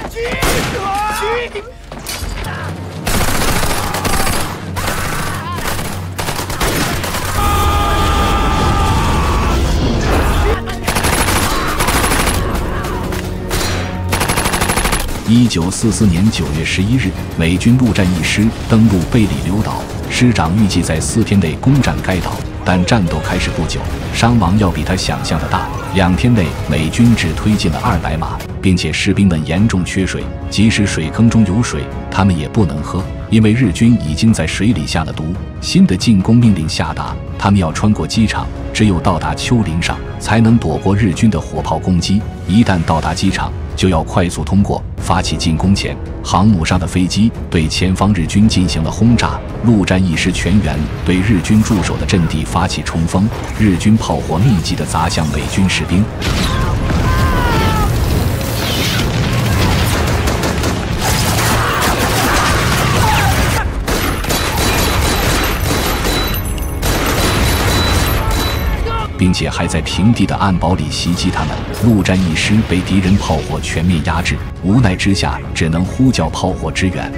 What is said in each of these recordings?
1944年9月11日，美军陆战一师登陆贝里留岛，师长预计在4天内攻占该岛，但战斗开始不久，伤亡要比他想象的大。2天内，美军只推进了200码，并且士兵们严重缺水，即使水坑中有水，他们也不能喝，因为日军已经在水里下了毒。新的进攻命令下达，他们要穿过机场，只有到达丘陵上，才能躲过日军的火炮攻击。一旦到达机场，就要快速通过。发起进攻前，航母上的飞机对前方日军进行了轰炸，陆战一师全员对日军驻守的阵地发起冲锋，日军炮火密集地砸向美军士兵。并且还在平地的暗堡里袭击他们，陆战一师被敌人炮火全面压制，无奈之下只能呼叫炮火支援。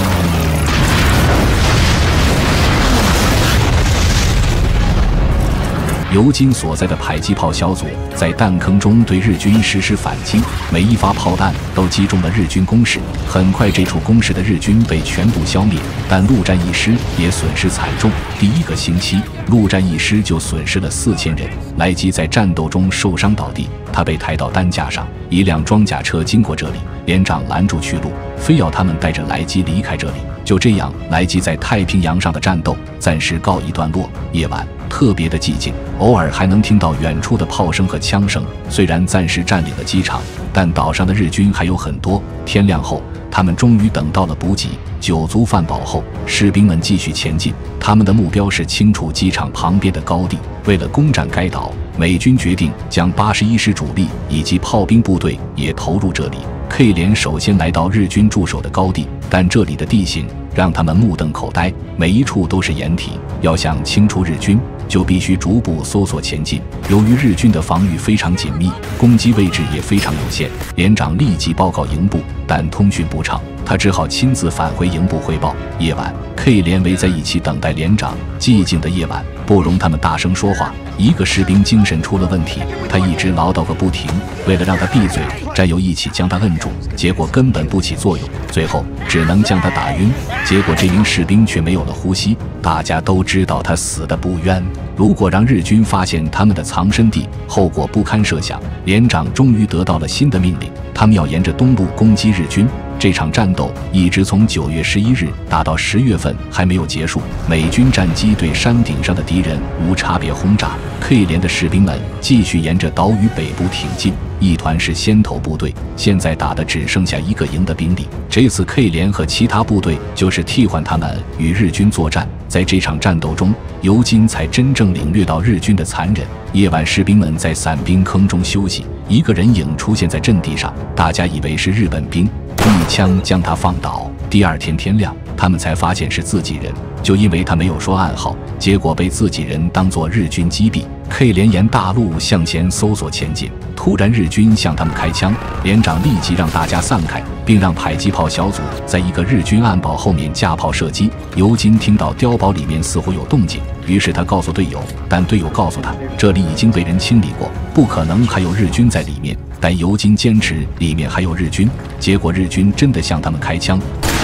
尤金所在的迫击炮小组在弹坑中对日军实施反击，每一发炮弹都击中了日军工事。很快，这处工事的日军被全部消灭，但陆战一师也损失惨重。第1个星期，陆战一师就损失了4000人。莱基在战斗中受伤倒地，他被抬到担架上。一辆装甲车经过这里，连长拦住去路，非要他们带着莱基离开这里。就这样，莱基在太平洋上的战斗暂时告一段落。夜晚特别的寂静，偶尔还能听到远处的炮声和枪声。虽然暂时占领了机场，但岛上的日军还有很多。天亮后，他们终于等到了补给。酒足饭饱后，士兵们继续前进，他们的目标是清除机场旁边的高地。为了攻占该岛，美军决定将81师主力以及炮兵部队也投入这里。K 连首先来到日军驻守的高地，但这里的地形让他们目瞪口呆，每一处都是掩体，要想清除日军，就必须逐步搜索前进。由于日军的防御非常紧密，攻击位置也非常有限，连长立即报告营部，但通讯不畅，他只好亲自返回营部汇报。夜晚 ，K 连围在一起等待连长。寂静的夜晚不容他们大声说话。一个士兵精神出了问题，他一直唠叨个不停。为了让他闭嘴，战友一起将他摁住，结果根本不起作用，最后只能将他打晕。结果这名士兵却没有了呼吸。大家都知道他死得不冤。如果让日军发现他们的藏身地，后果不堪设想。连长终于得到了新的命令，他们要沿着东路攻击日军。这场战斗一直从9月11日打到10月份还没有结束。美军战机对山顶上的敌人无差别轰炸， K 连的士兵们继续沿着岛屿北部挺进。一团是先头部队，现在打的只剩下1个营的兵力。这次 K 连和其他部队就是替换他们与日军作战。在这场战斗中，尤金才真正领略到日军的残忍。夜晚，士兵们在伞兵坑中休息，一个人影出现在阵地上，大家以为是日本兵，一枪将他放倒。第2天天亮，他们才发现是自己人，就因为他没有说暗号，结果被自己人当作日军击毙。K 连沿大路向前搜索前进，突然日军向他们开枪，连长立即让大家散开，并让迫击炮小组在一个日军暗堡后面架炮射击。尤金听到碉堡里面似乎有动静，于是他告诉队友，但队友告诉他这里已经被人清理过，不可能还有日军在里面。但尤金坚持里面还有日军，结果日军真的向他们开枪。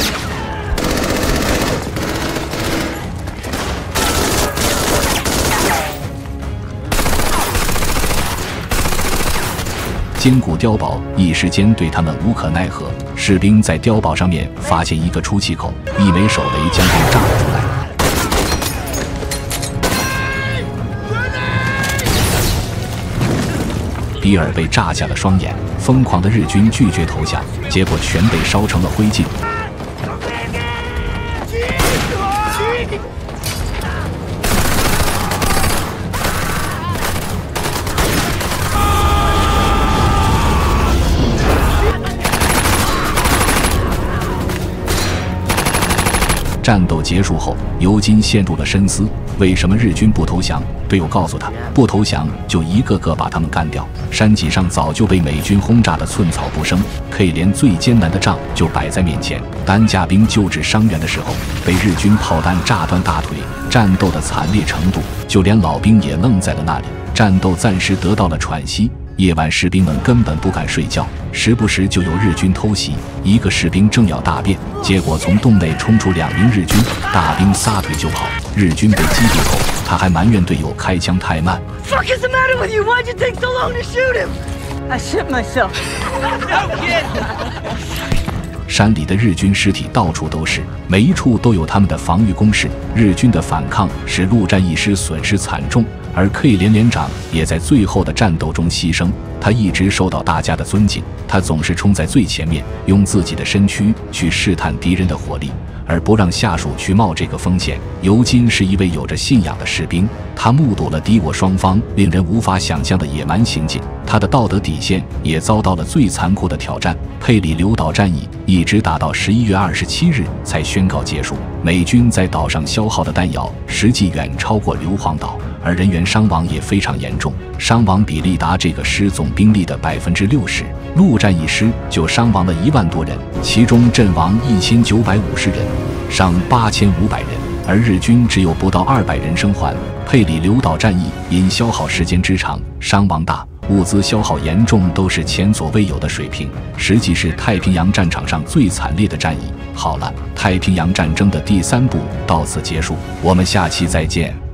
坚固碉堡一时间对他们无可奈何，士兵在碉堡上面发现一个出气口，一枚手雷将他们炸了出来。比尔被炸瞎了双眼，疯狂的日军拒绝投降，结果全被烧成了灰烬。 战斗结束后，尤金陷入了深思：为什么日军不投降？队友告诉他，不投降就一个个把他们干掉。山脊上早就被美军轰炸得寸草不生 ，K 连最艰难的仗就摆在面前。担架兵救治伤员的时候，被日军炮弹炸断大腿，战斗的惨烈程度，就连老兵也愣在了那里。战斗暂时得到了喘息。夜晚士兵们根本不敢睡觉，时不时就有日军偷袭。一个士兵正要大便，结果从洞内冲出2名日军，大兵撒腿就跑。日军被击毙后，他还埋怨队友开枪太慢。 Fuck is the matter with you? Why'd you take so long to shoot him? I shit myself. No kid. 山里的日军尸体到处都是，每一处都有他们的防御工事。日军的反抗使陆战一师损失惨重，而 K 连连长也在最后的战斗中牺牲。他一直受到大家的尊敬，他总是冲在最前面，用自己的身躯去试探敌人的火力，而不让下属去冒这个风险。尤金是一位有着信仰的士兵，他目睹了敌我双方令人无法想象的野蛮行径，他的道德底线也遭到了最残酷的挑战。佩里留岛战役一直打到11月27日才宣告结束。美军在岛上消耗的弹药实际远超过硫磺岛，而人员伤亡也非常严重，伤亡比例达这个师总兵力的60%。陆战一师就伤亡了1万多人，其中阵亡1950人，伤8500人，而日军只有不到200人生还。佩里留岛战役因消耗时间之长，伤亡大，物资消耗严重，都是前所未有的水平，实际是太平洋战场上最惨烈的战役。好了，太平洋战争的第3部到此结束，我们下期再见。